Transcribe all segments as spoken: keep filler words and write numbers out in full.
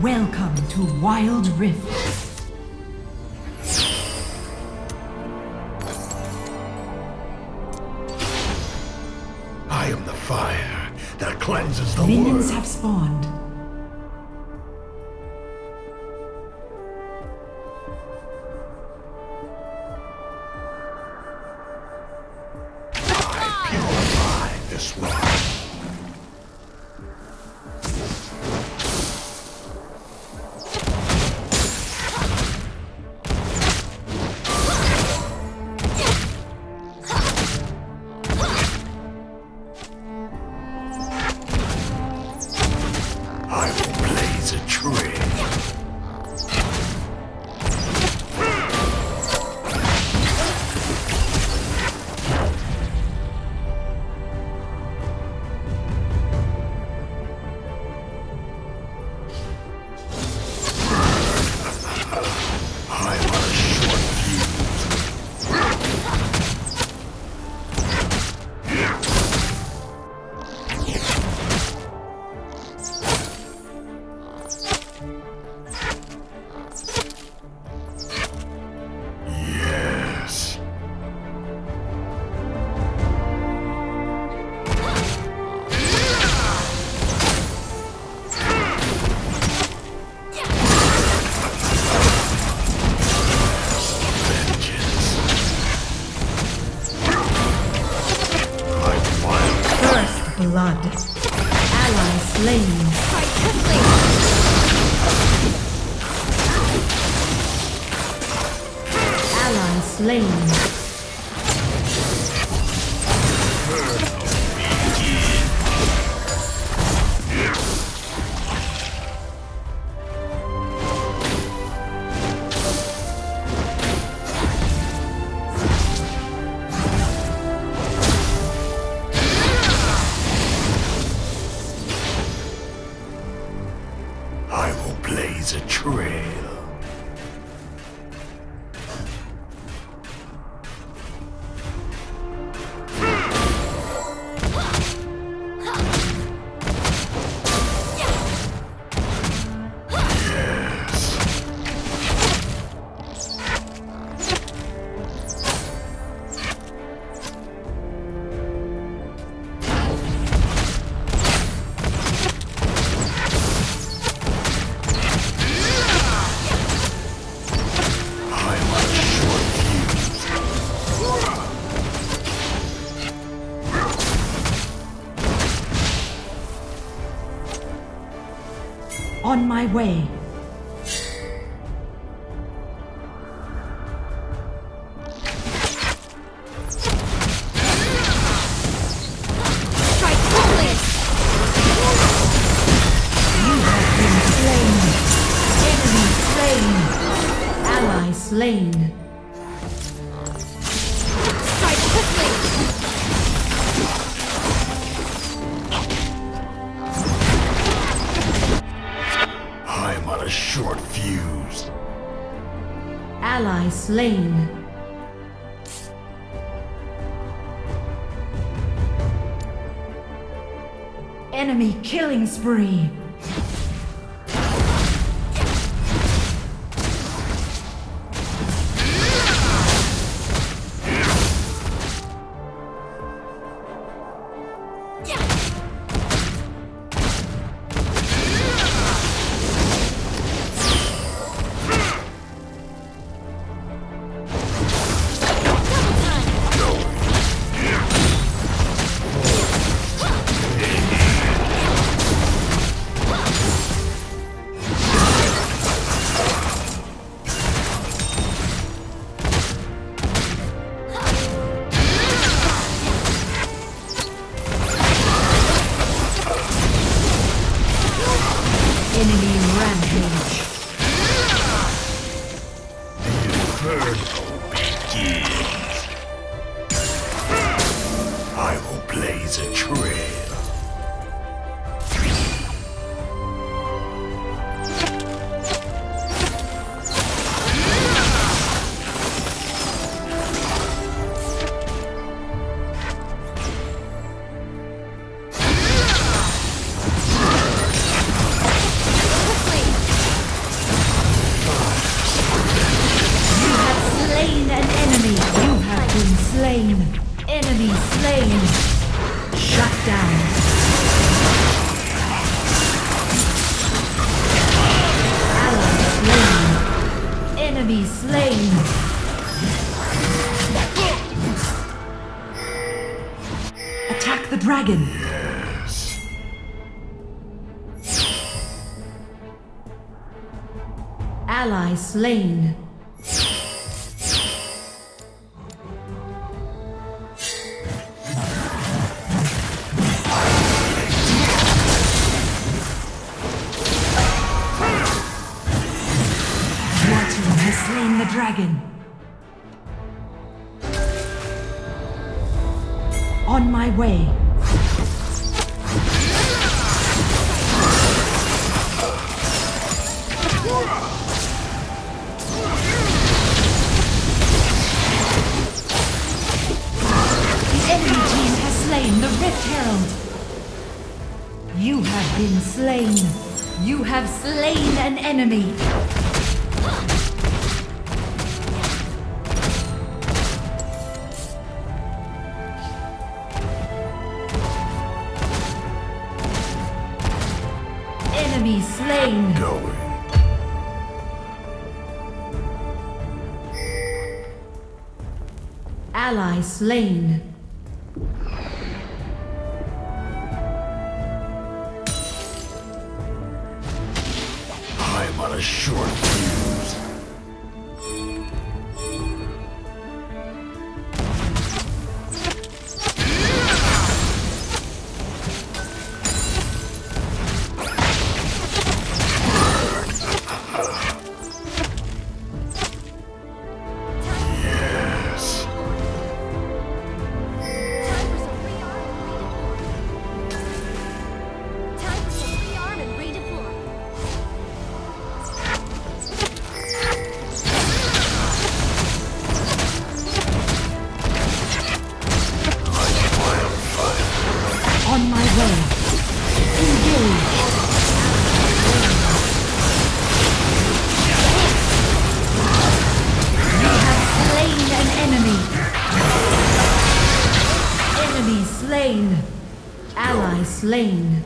Welcome to Wild Rift. I am the fire that cleanses the Minions world. have spawned. I purify this world. Blood. Ally slain. Fight quickly. Ally slain. Blaze a trail. On my way. Strike quickly. You have been slain. Enemy slain. Ally slain. Strike quickly. I'm on a short fuse. Ally slain. Enemy killing spree. Enemy rampage. The inferno begins. I will blaze a trail. Quickly. slain. Enemy slain. Shut down. Ally slain. Enemy slain. Attack the dragon. Yes. Ally slain. Slain the dragon. On my way. The enemy team has slain the Rift Herald. You have been slain. You have slain an enemy. Enemy slain. Going. Ally slain. I'm on a short fuse. On my way. Engage. You have slain an enemy. Enemy slain. Ally slain.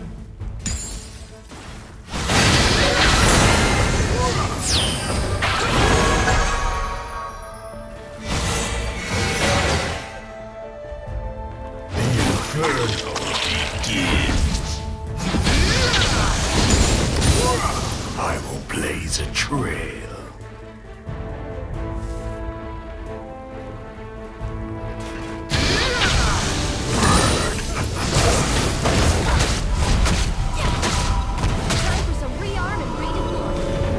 I will blaze a trail. Time for some rearm and redeploy.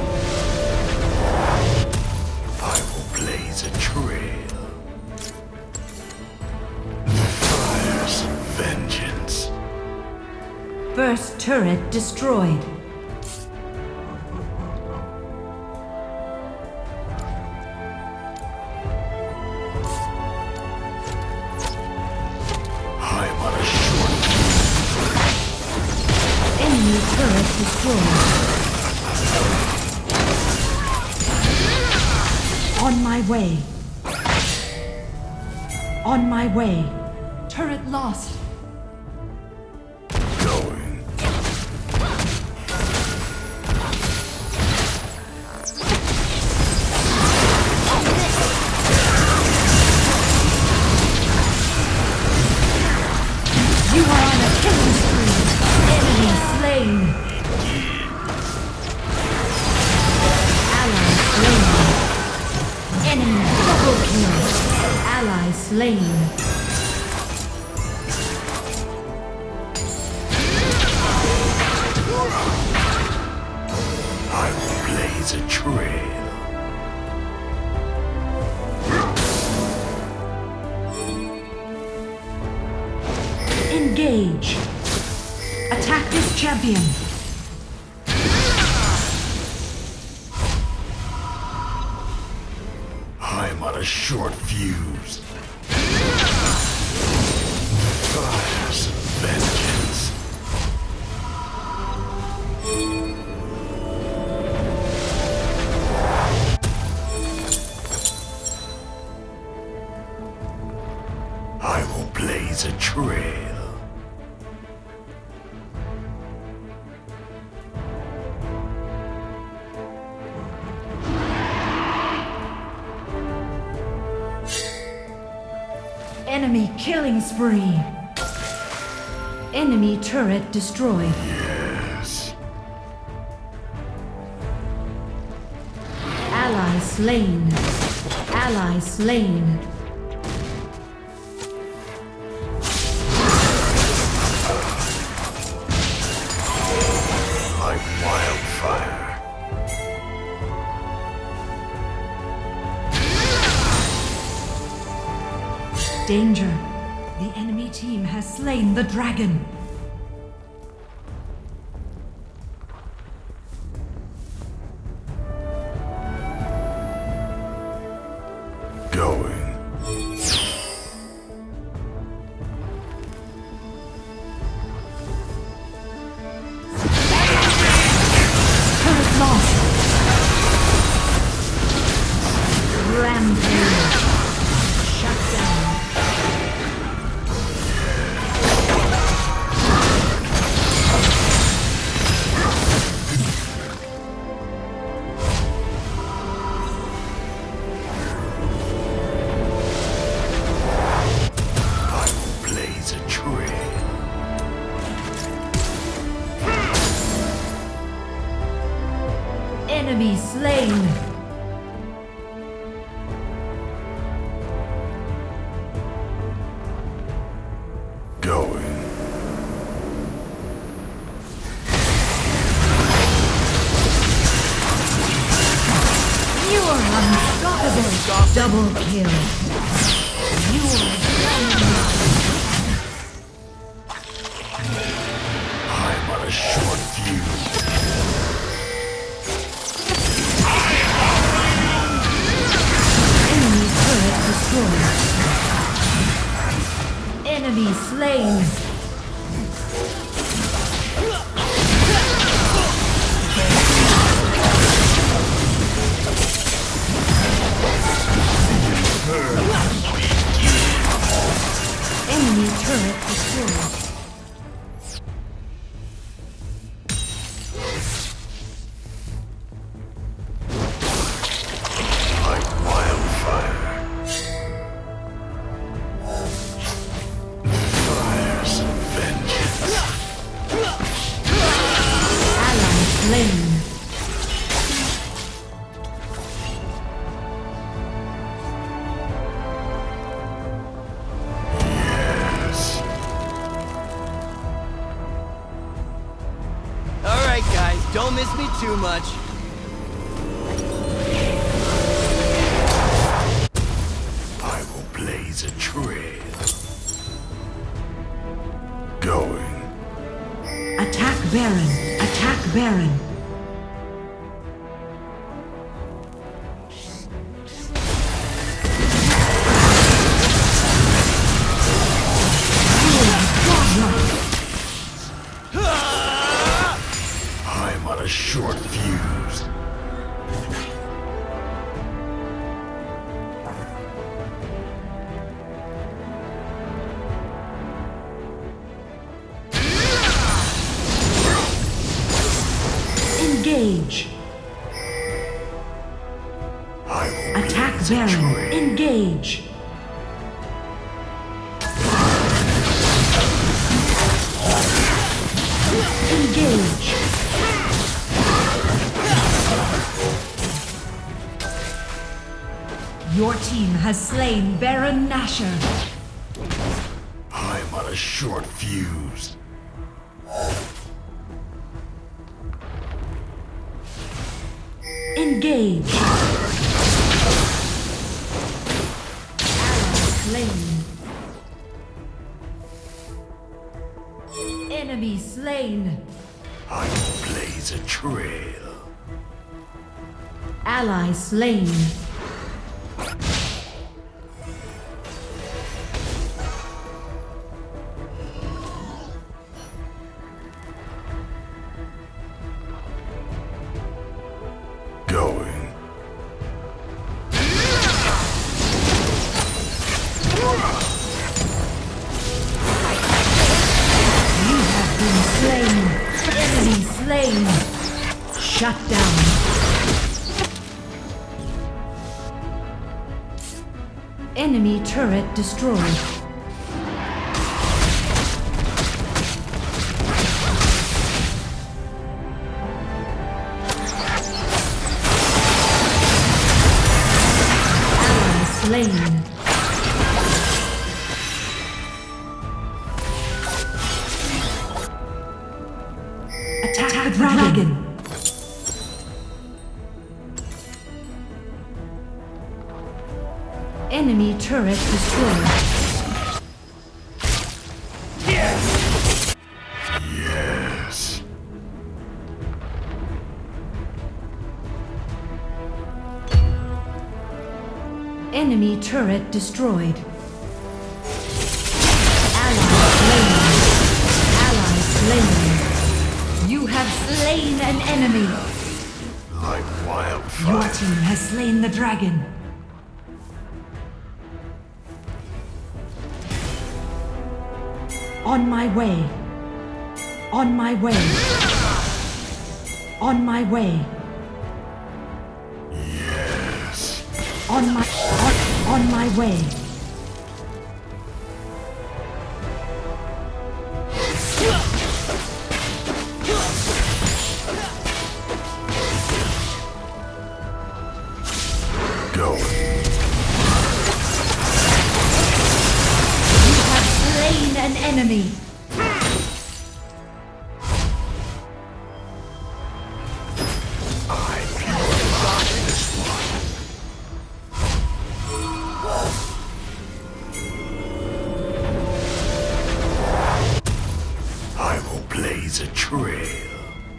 I will blaze a trail. The fire's vengeance. First turret destroyed. I'm on a short Enemy turret destroyed. On my way. On my way. Turret lost. going. You are on a killing spree. Enemy slain. Ally slain. Enemy double kill. Ally slain. I will blaze a trail. Engage. Attack this champion. I'm on a short fuse. Fire's vengeance. trail. Enemy killing spree. Enemy turret destroyed. Yes. Ally slain. Ally slain. Like wildfire. Danger. The enemy team has slain the dragon. Going. Turret lost. Rampage. Shut down. Enemy slain. Going. You are unstoppable. Double kill. You are I'm on a short fuse. enemy turret destroyed. Enemy slain. Enemy turret destroyed. Like wildfire. Fire's vengeance. Ally slain. Yes. All right, guys, don't miss me too much. I will blaze a trail. Going. Attack Baron. Attack Baron. I'm on a short fuse. Engage. I will Attack blaze a Baron. trail. Engage. Engage. Your team has slain Baron Nashor. I'm on a short fuse. Engage. Ally slain. Enemy slain. I will blaze a trail. Ally slain. Going. slain. Shut down. Enemy turret destroyed. Ally slain. Attack the dragon. Enemy turret destroyed. Yes. Enemy turret destroyed. Ally slain. Ally slain. You have slain an enemy. Like wildfire. Your team has slain the dragon. On my way. On my way. On my way. Yes. On my on, on my way. Go. You have slain an enemy. Blaze a trail.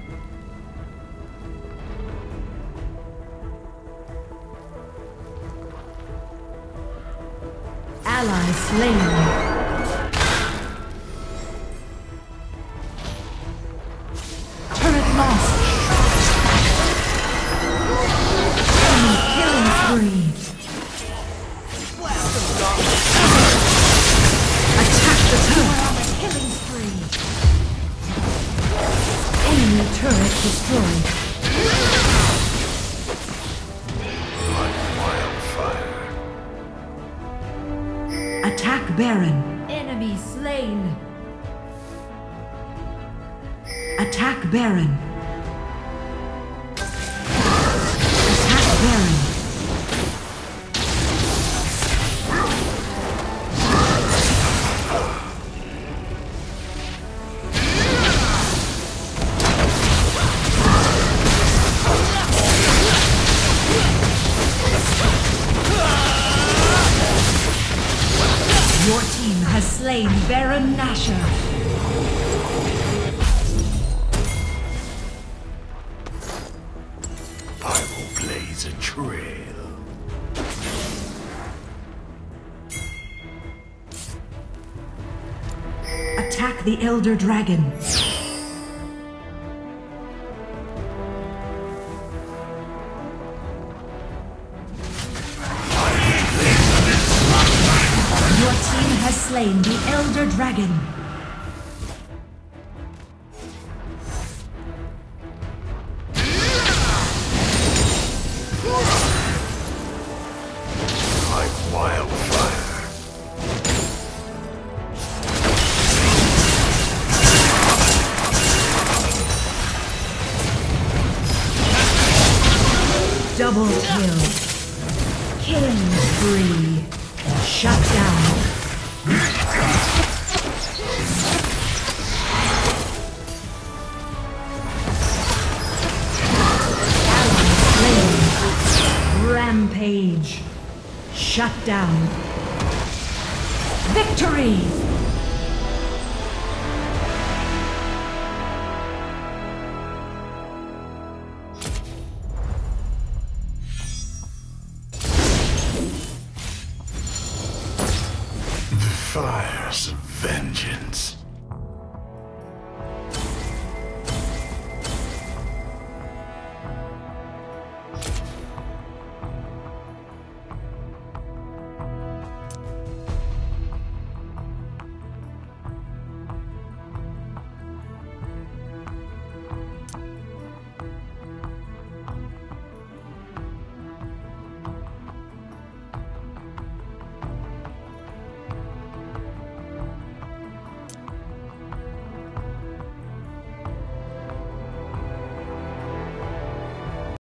Ally slain. Turret lost. Enemy killing spree. Attack the turret. Killing spree. Enemy turret destroyed. Like wildfire. Attack Baron. Enemy slain. Attack Baron. Attack Baron. Your team has slain Baron Nashor. I will blaze a trail. Attack the Elder Dragon. Your team has slain the Elder Dragon. Like wildfire. Double kill. Killing spree. Shut down. Rampage. Shut down. Victory!